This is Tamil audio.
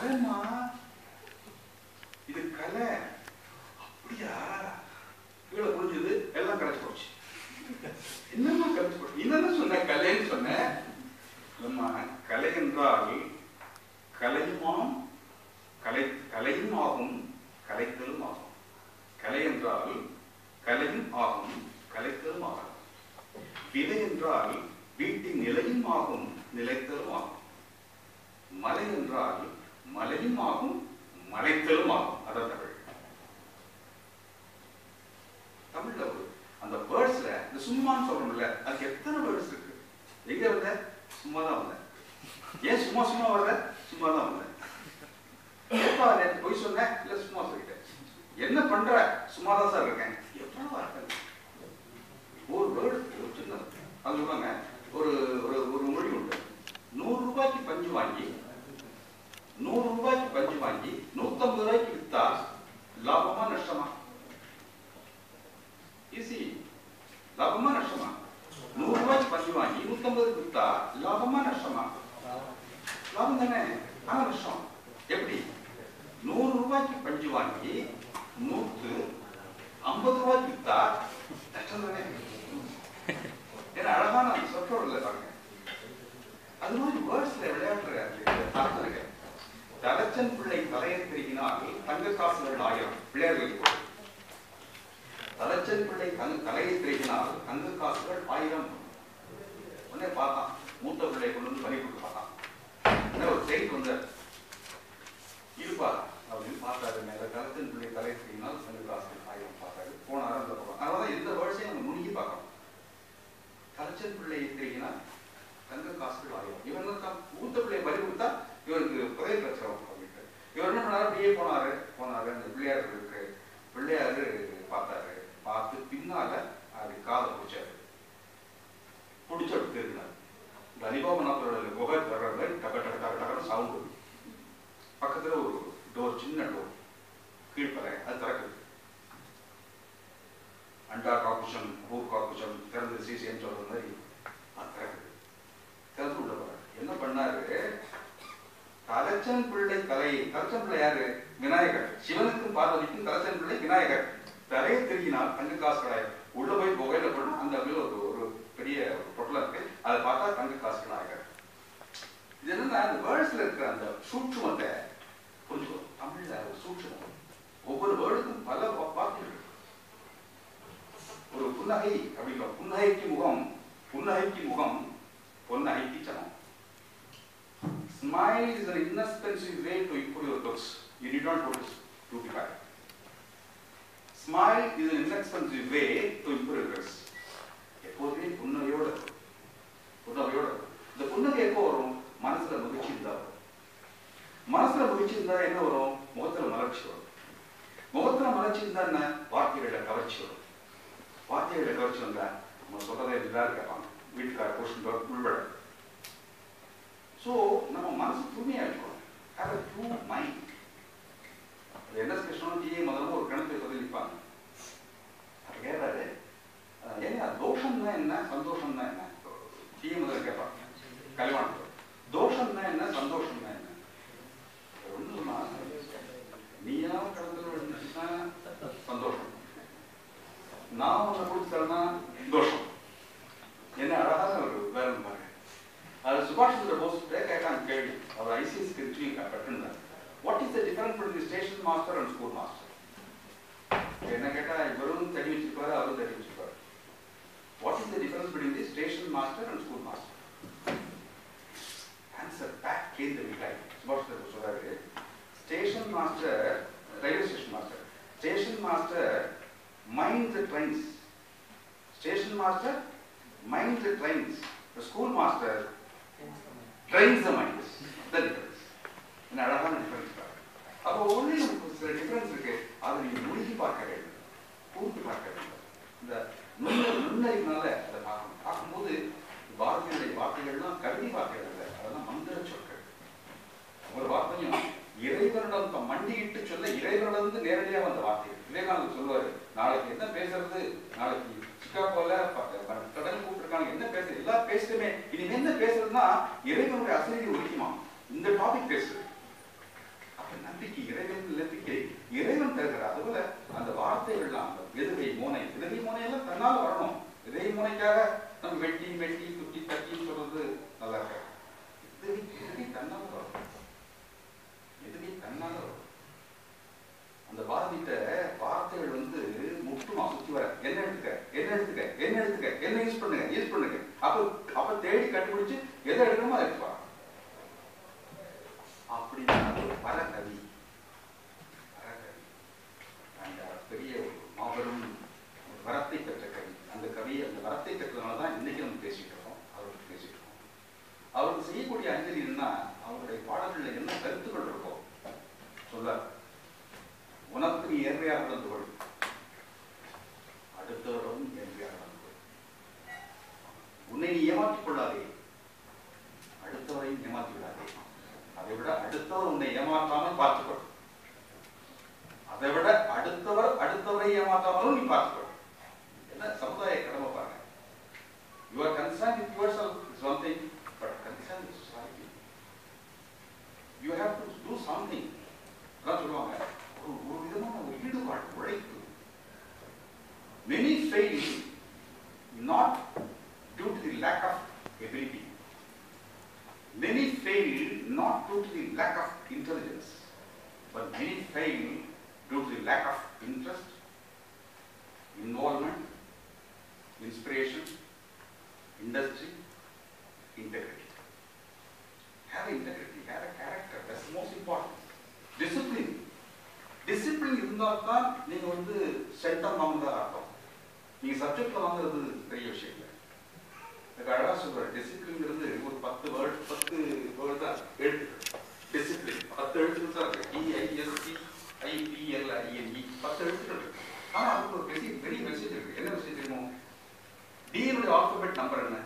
கலைமா, இது கலை. அப்படியா? கீழே புரிஞ்சது, எல்லாம் கரைச்சு போச்சு. என்னமா கரைச்சு போச்சு? என்னன்னு சொன்ன? கலைன்னு சொன்ன. கலை என்றால் கலையுமாம், கலையும் ஆகும், கலைத்தலும் ஆகும். கலை என்றால் கலையும் ஆகும், கலைத்தலும் ஆகும். விலை என்றால் வீட்டின் நிலையும் ஆகும், நிலைத்தலும் ஆகும். மலை என்றால் மலையும் ஆகும், மலைத்தலும் ஆகும். அதான் தமிழ். தமிழ்ல அந்த வேர்ட்ஸ்ல இந்த சும்மான்னு சொல்றோம்ல, அதுக்கு எத்தனை வேர்ட்ஸ் இருக்கு? எங்க வந்த? சும்மா தான் வந்த. ஏன் சும்மா சும்மா வர்ற? சும்மா தான் வந்த. எப்பா நேற்று போய் சொன்ன? இல்ல சும்மா சொல்லிட்டேன். என்ன பண்ற? சும்மா தான் சார் இருக்கேன். எவ்வளவு அர்த்தம்? ஒரு வேர்டு, ஒரு சின்ன அது சொல்லுவாங்க. ஒரு ஒரு மொழி உண்டு. 100 ரூபாய்க்கு பஞ்சு வாங்கி 100 ரூபாய்க்கு பஞ்சு வாங்கி 150 ரூபாய்க்கு வித்தா லாபமா நஷ்டமா? ஈஸி. லாபமா நஷ்டமா? 100 ரூபாய்க்கு பஞ்சு வாங்கி 150 வித்தா லாபமா நஷ்டமா? லாபம் தானே. ஆனா நஷ்டம் எப்படி? 100 ரூபாய்க்கு பஞ்சு வாங்கி 150 ரூபாய்க்கு வித்தா நஷ்டம் தானே. ஏன்னா அழகான அந்த சொற்றொடர்ல பாருங்க. அது மாதிரி வேர்ட்ஸ்ல விளையாடுற அர்த்தம் இருக்கு. தலச்சன் பிள்ளை தலையை திருகினால் தங்க காசுகள் 1000 பிள்ளையார்களுக்கு போடு. தலச்சன் பிள்ளை தலையை திருகினால் தங்க காசுகள் 1000. உடனே பார்த்தான், மூத்த பிள்ளை கொண்டு வந்து பறி கொடுத்து பார்த்தான். ஒரு செய்தி வந்தார். இருப்பா அப்படின்னு பார்த்தாரு. மேல தலச்சன் பிள்ளை தலையை திருகினால் தங்க காசுகள் 1000 பார்த்தாரு. போனாரு. அந்த பக்கம். அதனால எந்த வேர்ட்ஸையும் நம்ம நுணுகி பார்க்கணும். தலச்சன் பிள்ளையை திருகினால் தங்க காசுகள் 1000. இவன் மூத்த பிள்ளையை பறி கொடுத்தா இவருக்கு புதையல் பிரச்சனை அப்படின்ட்டு இவர் என்ன பண்ணாரு? அப்படியே போனாரு. அந்த பிள்ளையார் இருக்கு. பிள்ளையாரு பார்த்தாரு. பார்த்து பின்னால அது காதை பிடிச்சாரு. பிடிச்சு அப்படி திரும்பினார். இந்த அலிபாபநாத்தோட குகை வர்ற மாதிரி டக்க டக்க டக்க டக்குன்னு சவுண்டு. பக்கத்துல ஒரு டோர், சின்ன டோர், கீழ்ப்பறை, அது திறக்குது. அண்டா காக்குஷம், ஊர் காக்குஷம் திறந்து சீசேன்னு சொல்ற மாதிரி அது திறக்குது. திறந்து உள்ள போறாரு. என்ன பண்ணாரு? தலச்சன் பிள்ளை தலையை, தலச்சன் பிள்ளை யாரு? விநாயகர். சிவனுக்கும் பார்வதிக்கும் தலச்சன் பிள்ளை விநாயகர். தலையை திருகினால் தங்க காசு கிடையாது. உள்ள போய் புகையில போனா அந்த ஒரு பெரிய பொட்டலம் இருக்கு. அதை பார்த்தா தங்க காசு விநாயகர். இது என்னன்னா அந்த வேர்ட்ஸ்ல இருக்கிற அந்த சூட்சுமத்தை புரிஞ்சுக்கோ. தமிழ்ல ஒரு சூட்சுமம். ஒவ்வொரு வேர்டுக்கும் பல வார்த்தைகள் இருக்கு. ஒரு புன்னகை அப்படிங்கிற புன்னகைக்கு முகம், புன்னகைக்கு முகம் பொன்னகைக்கு சமம். Smile is an inexpensive way to improve your looks. You need not put beautify. Smile is an inexpensive way to improve your looks. எப்போதுமே புன்னகையோட இந்த புன்னகை எப்போ வரும்? மனசுல மகிழ்ச்சி இருந்தா வரும். மனசுல மகிழ்ச்சி இருந்தா என்ன வரும்? முகத்துல மலர்ச்சி வரும். முகத்துல மலர்ச்சி இருந்தா என்ன? வார்த்தைகளோட கவர்ச்சி வரும். வார்த்தைகளோட கவர்ச்சி வந்தா நம்ம சொல்றதை எல்லாரும் கேட்பாங்க. வீட்டுக்கார போஷன் உள்பட. ஸோ நம்ம மனசு தூய்மையா இருக்கணும். Have a true mind. என்ன கிருஷ்ணன் டீயே முதல்ல ஒரு கணத்தை பதிலிப்பாங்க. அது கேட்காது. ஏன்னா தோஷம்னா என்ன, சந்தோஷம்னா என்ன? டீயே முதல்ல கேட்பாங்க. கல்யாணத்தில் தோஷம்னா என்ன, சந்தோஷம்னா என்ன? ஒண்ணுமா நீயா கடத்துல விழுந்துச்சுன்னா சந்தோஷம், நான் ஒண்ணு கொடுத்துட்டேன்னா தோஷம். என்ன அழகான ஒரு வேலை பாருங்க. அது சுபாஷ் சந்திர போஸ் கேட்காங்க கேள்வி. அவர் ஐசிஎஸ் கட்சி கட்டுனார். What is the difference between station master and school master? என்ன கேட்டா இவரும் தடி வச்சிருப்பாரு, அவரும் தடி வச்சிருப்பாரு. What is the difference between the station master and school master? Answer back கேந்த விட்டாய். சுபாஷ் சந்திர போஸ் சொல்றாரு, station master, railway station master, station master minds the trains. Station master minds the trains. The school master trains the minds. The difference. என்ன அழகான டிஃபரன்ஸ் பாருங்க. அப்போ ஒன்லி நமக்கு சில டிஃபரன்ஸ் இருக்கு. அதை நீங்க நுணுகி பார்க்க வேண்டும், கூர்ந்து பார்க்க வேண்டும். இந்த நுண்ணறிவுனால அதை பார்க்கணும். பார்க்கும்போது பாரதியுடைய வார்த்தைகள்லாம் கல்வி வார்த்தைகள் இல்லை, அதெல்லாம் மந்திர சொற்கள். ஒரு வார்த்தையும் இறைவனிடம் மண்டியிட்டு சொல்ல இறைவனிடம் நேரடியாக வந்த வார்த்தைகள். விவேகானந்தர் சொல்லுவாரு, நாளைக்கு என்ன பேசுறது, நாளைக்கு சிக்காகோல கடல் கூப்பிட்டுருக்காங்க, என்ன பேசுறது, எல்லாம் பேசுறமே, இனி என்ன பேசுறதுன்னா இறைவனுடைய அசைதி ஒழிக்குமா, இந்த டாபிக் பேசுறது. நம்பிக்கை, இறைவன் நம்பிக்கை இறைவன் தருகிறார். அதுபோல அந்த வார்த்தைகள்லாம் எதுகை மோனை, எதுகை மோனையெல்லாம் தன்னால் வரணும். எதுகை மோனைக்காக நம்ம வெட்டி வெட்டி துட்டி தட்டின்னு சொல்றது நல்லா இருக்காது. எதுகை தன்னால் வரும், எதுகை தன்னால் வரும். அந்த பாரதிட்ட வார்த்தைகள் வந்து முட்டுமா சுத்தி வர, என்ன எடுத்துக்க என்ன எடுத்துக்க என்ன எடுத்துக்க என்ன யூஸ் பண்ணுங்க அப்ப தேடி கண்டுபிடிச்சு எதை எடுக்கணுமோ அதை எடுத்துவா. அப்படின்னா பல கவி அந்த பெரிய மாபெரும் வரத்தை பெற்ற கவி. அந்த கவி அந்த வரத்தை பெற்றதுனாலதான் இன்னைக்கு நம்ம பேசிட்டு இருக்கோம், அவருக்கு பேசிட்டு இருக்கோம். அவருக்கு செய்யக்கூடிய அஞ்சலி என்ன, அவருடைய பாடல்கள்ல என்ன கருத்துக்கள் இருக்கும் சொல்ல, உனக்கு நீ ஏழ்மையாக நடந்து கொள், அடுத்தவரும் ஏழ்மையாக நடந்து கொள், உன்னை நீ ஏமாற்றிக் கொள்ளாதே, அடுத்தவரையும் ஏமாற்றி விடாதே, அதை விட அடுத்தவர் உன்னை ஏமாற்றாமல் பார்த்துக்கொள், அதை விட அடுத்தவரை ஏமாற்றாமலும் நீ பார்த்துக்கொள். என்ன சமுதாய கடமை பாருங்க. You are concerned with yourself is one thing, but concerned with society. You have to do something. அதான் சொல்லுவாங்க, ஒரு விதமான ஒரு ஈடுபாடு, உழைப்பு. Many fail not due to the lack of ability. Many fail not due to the lack of intelligence, but many fail due to the lack of interest, involvement, inspiration, industry, integrity. Have integrity, have a character. That's the most important. Discipline. Discipline இருந்தால் தான் நீங்க வந்து சென்டம் வாங்குறதா அர்த்தம். நீங்க சப்ஜெக்ட்ல வாங்குறது பெரிய விஷயம் இல்லை. எனக்கு அழகா சொல்றேன், டிசிப்ளின்ங்கிறது ஒரு 10 வேர்ட் தான் எழுத்துக்கள். டிசிப்ளின் 10 எழுத்துக்கள் தான் இருக்கு. DISCIPLINE 10 எழுத்துக்கள் இருக்கு. ஆனா அதுக்கு ஒரு பெரிய மெசேஜ் இருக்கு. என்ன மெசேஜ் தெரியுமோ? D னுடைய ஆல்பபெட் நம்பர் என்ன?